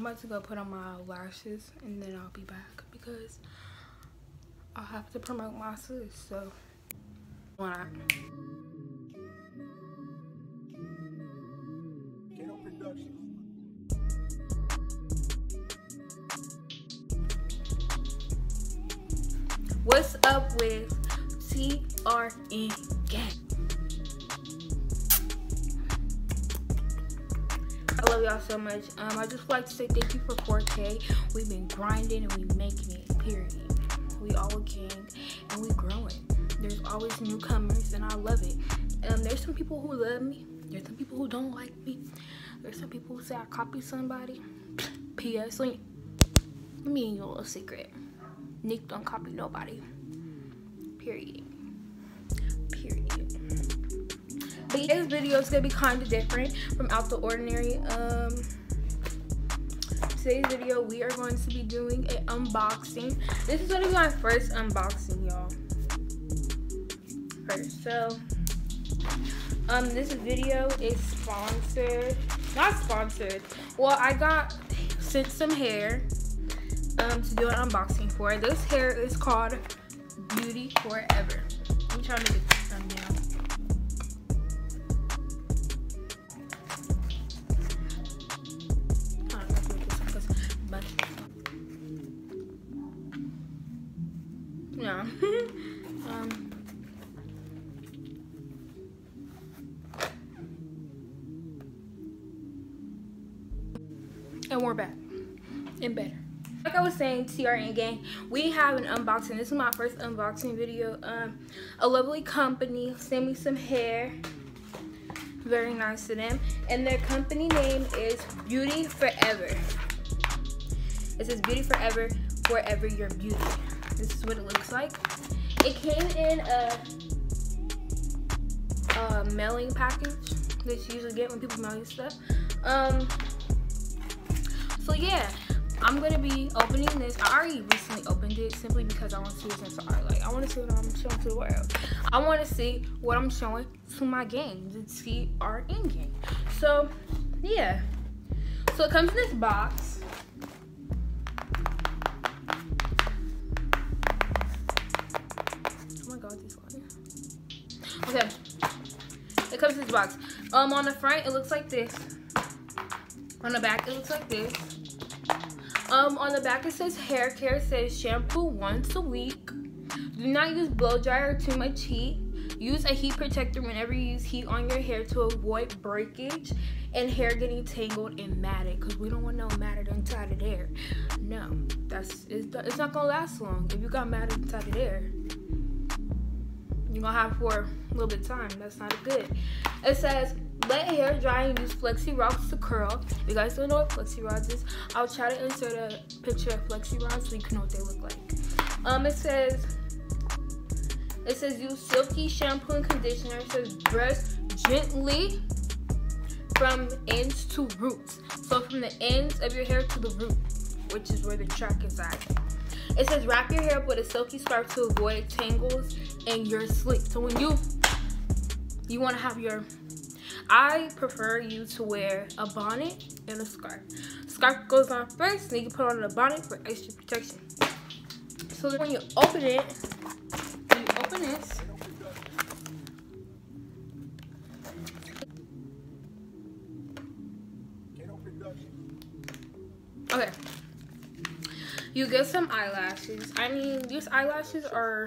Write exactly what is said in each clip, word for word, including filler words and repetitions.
about to go put on my lashes and then I'll be back because I have to promote my sis. So when I What's up with T R N Gang? I love y'all so much. Um, I just like to say thank you for four K. We've been grinding and we making it, period. We all a gang and we growing. There's always newcomers and I love it. Um, there's some people who love me. There's some people who don't like me. There's some people who say I copy somebody. P S Let me in your little secret. Nick don't copy nobody. Period. Period. But today's video is gonna be kind of different from Out the Ordinary. Um, today's video we are going to be doing an unboxing. This is gonna be my first unboxing, y'all. First, so um, this video is sponsored. Not sponsored. Well, I got sent some hair um to do an unboxing for. This hair is called Beauty Forever. I'm trying to get this thumbnail. No. um and we're back and better. Like I was saying, T R N Gang, we have an unboxing. This is my first unboxing video. Um, a lovely company sent me some hair. Very nice to them. And their company name is Beauty Forever. It says Beauty Forever, Forever Your Beauty. This is what it looks like. It came in a, a mailing package that you usually get when people mail you stuff. Um, so yeah. I'm gonna be opening this. I already recently opened it simply because I want to see what's inside. Like, I want to see what I'm showing to the world. I want to see what I'm showing to my gang, the T R N Gang. So, yeah. So it comes in this box. Oh my God, this one. Okay. It comes in this box. Um, on the front, it looks like this. On the back, it looks like this. Um, on the back it says hair care, says shampoo once a week. Do not use blow dryer or too much heat. Use a heat protector whenever you use heat on your hair to avoid breakage and hair getting tangled and matted, because we don't want no matted inside of there. No, that's it's, it's not gonna last long. If you got matted inside of there, you're gonna have it for a little bit of time. That's not good. It says let hair dry and use flexi rods to curl. If you guys don't know what flexi rods is, I'll try to insert a picture of flexi rods so you can know what they look like. Um, it says it says use silky shampoo and conditioner. It says brush gently from ends to roots. So from the ends of your hair to the root, which is where the track is at. It says wrap your hair up with a silky scarf to avoid tangles and your slick. So when you you want to have your I prefer you to wear a bonnet and a scarf. Scarf goes on first, then you can put on a bonnet for extra protection. So when you open it, when you open this, okay, you get some eyelashes. I mean, these eyelashes are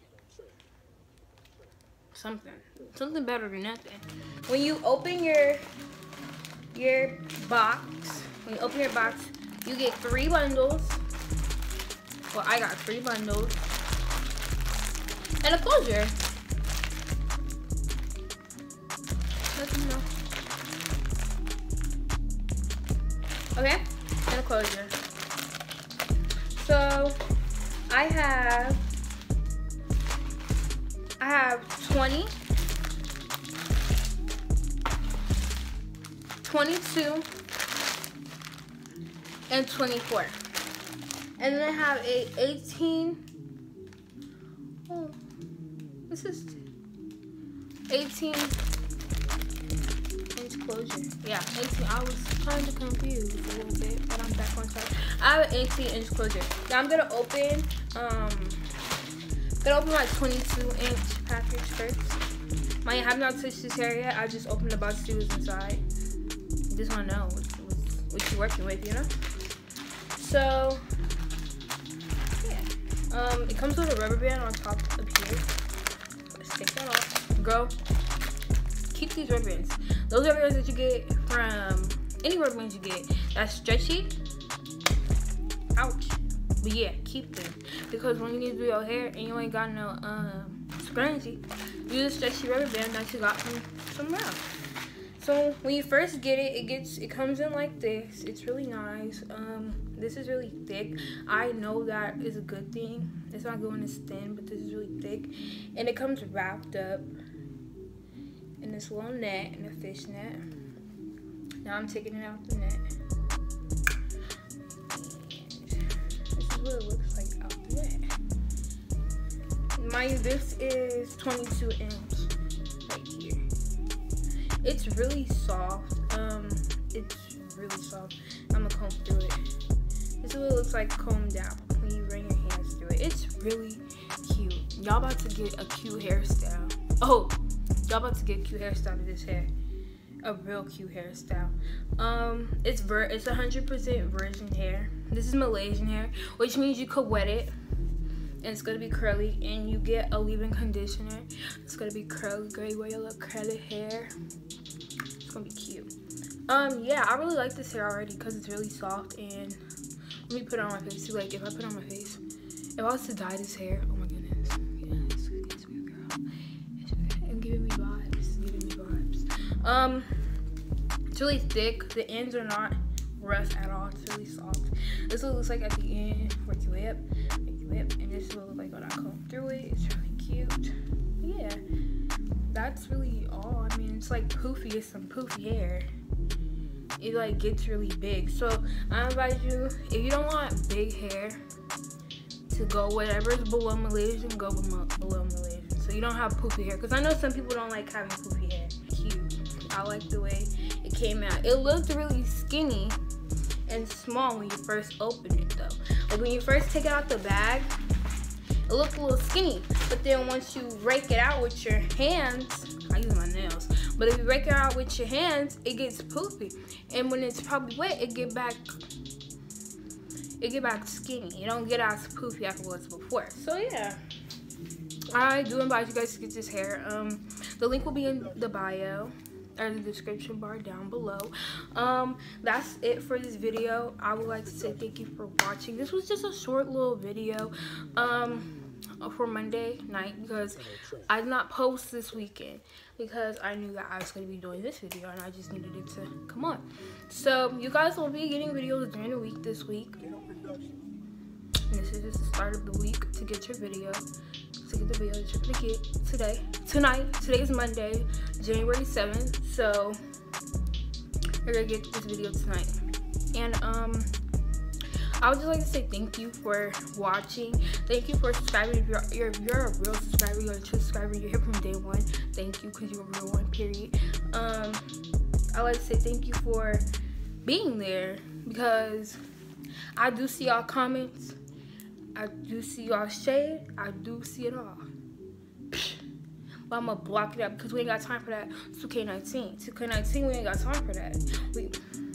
something something better than nothing. When you open your your box when you open your box you get three bundles. Well, I got three bundles and a closure. Let me know. Okay, and a closure. So I have I have twenty, twenty-two, and twenty-four. And then I have a eighteen. Oh, this is eighteen inch closure. Yeah, eighteen. I was kind of confused a little bit, but I'm back on track. I have an eighteen inch closure. Now I'm gonna open. Um, gonna open my twenty-two inch package first. I have not touched this hair yet. I just opened the box to see what's inside. Just wanna know what, what, what you're working with, you know. So yeah, um, it comes with a rubber band on top of here. Let's take that off, girl. Keep these rubber bands. Those rubber bands that you get from any rubber bands you get that's stretchy. Ouch. But yeah, keep them because when you need to do your hair and you ain't got no um scrunchie, use a stretchy rubber band that you got from somewhere else. So when you first get it, it gets it comes in like this. It's really nice. Um, this is really thick. I know that is a good thing. It's not good when it's thin, but this is really thick, and it comes wrapped up in this little net, in a fish net. Now I'm taking it out the net. And this is what it looks like out the net. Mind you, this is twenty-two inch right here. It's really soft. Um, it's really soft. I'm gonna comb through it. This is what it looks like combed out when you run your hands through it. It's really cute. Y'all about to get a cute hairstyle. Oh. Y'all about to get a cute hairstyle to this hair. A real cute hairstyle. Um, it's ver it's one hundred percent virgin hair. This is Malaysian hair, which means you could wet it. And it's gonna be curly, and you get a leave-in conditioner. It's gonna be curly, gray, where you look curly hair. It's gonna be cute. Um, yeah, I really like this hair already because it's really soft. And let me put it on my face too. Like if I put it on my face, if I was to dye this hair, oh my goodness, yes, it's me, girl. Giving me vibes, giving me vibes. Um, it's really thick. The ends are not rough at all. It's really soft. This is what it looks like at the end. Work your way up, work your way up, and this is what it looks like when I comb through it. It's really cute. Yeah, that's really all. I mean, it's like poofy. It's some poofy hair. It like gets really big. So I advise you, if you don't want big hair, to go whatever is below Malaysian, go below Malaysian. So you don't have poofy hair, because I know some people don't like having poofy hair. Cute. I like the way it came out. It looked really skinny and small when you first opened it though. Like when you first take it out the bag, it looked a little skinny. But then once you rake it out with your hands, I use my nails, but if you rake it out with your hands, it gets poofy. And when it's probably wet, it get back it get back skinny. It don't get as poofy as it was before. So yeah. I do advise you guys to get this hair. Um, the link will be in the bio or the description bar down below. Um, that's it for this video. I would like to say thank you for watching. This was just a short little video um, for Monday night because I did not post this weekend because I knew that I was going to be doing this video and I just needed it to come on. So you guys will be getting videos during the week this week. And this is just the start of the week to get your video. To get the video that you're gonna get today, tonight. Today is Monday, January seventh. So you're gonna get this video tonight. And um, I would just like to say thank you for watching. Thank you for subscribing. If you're, you're, if you're a real subscriber, you're a true subscriber, you're here from day one. Thank you, because you're a real one, period. Um, I like to say thank you for being there because I do see y'all comments. I do see y'all shade. I do see it all. But I'm gonna block it up because we ain't got time for that. two K nineteen. two K nineteen, we ain't got time for that. We,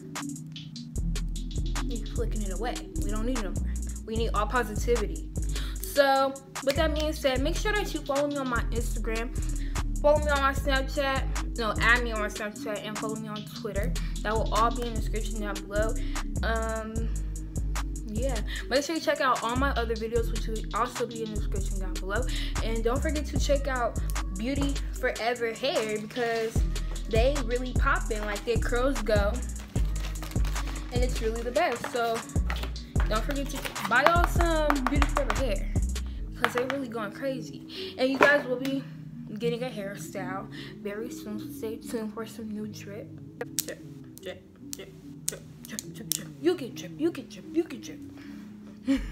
we flicking it away. We don't need it no more. We need all positivity. So, with that being said, make sure that you follow me on my Instagram. Follow me on my Snapchat. No, add me on my Snapchat and follow me on Twitter. That will all be in the description down below. Um... Yeah, make sure you check out all my other videos, which will also be in the description down below. And don't forget to check out Beauty Forever Hair because they really popping, like their curls go, and it's really the best. So don't forget to buy y'all some Beauty Forever Hair because they're really going crazy. And you guys will be getting a hairstyle very soon, so stay tuned for some new drip. Drip, drip, drip. Drip, drip, drip. You get drip, you get drip, you get drip.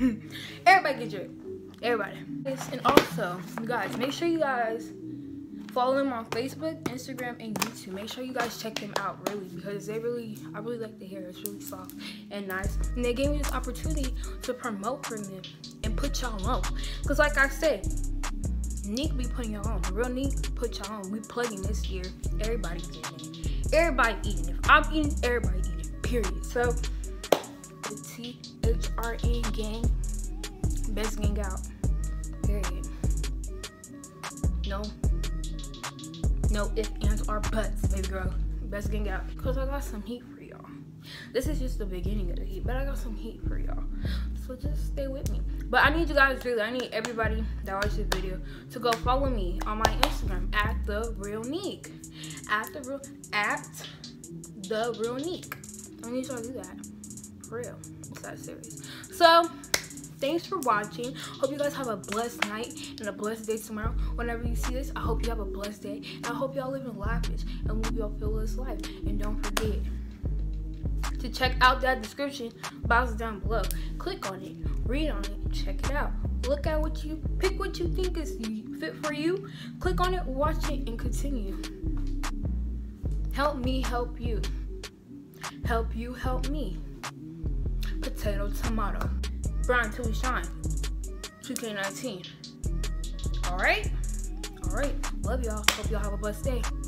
Everybody get drip. Everybody. And also, you guys, make sure you guys Follow them on Facebook, Instagram, and YouTube. Make sure you guys check them out, really, because they really, I really like the hair. It's really soft and nice. And they gave me this opportunity to promote for them and put y'all on. Because like I said, Nick be putting y'all on. The real Nick put y'all on. We plugging this year. Everybody getting it. Everybody eating. If I'm eating, everybody eating. Period. So, the T H R N gang, best gang out. Period. No. No ifs, ands, or buts, baby girl. Best gang out. Because I got some heat for y'all. This is just the beginning of the heat, but I got some heat for y'all. So just stay with me. But I need you guys really, I need everybody that watches this video to go follow me on my Instagram at the real Nick. At the real at the real Nick. I need y'all to do that. For real. It's that serious. So thanks for watching. Hope you guys have a blessed night and a blessed day tomorrow. Whenever you see this, I hope you have a blessed day. And I hope y'all live in lavish and live your fearless life. And don't forget to check out that description box down below. Click on it, read on it, check it out. Look at what you, pick what you think is fit for you. Click on it, watch it, and continue. Help me help you. Help you help me. Potato, tomato. Brown till we shine. two K nineteen. Alright? Alright. Love y'all. Hope y'all have a blessed day.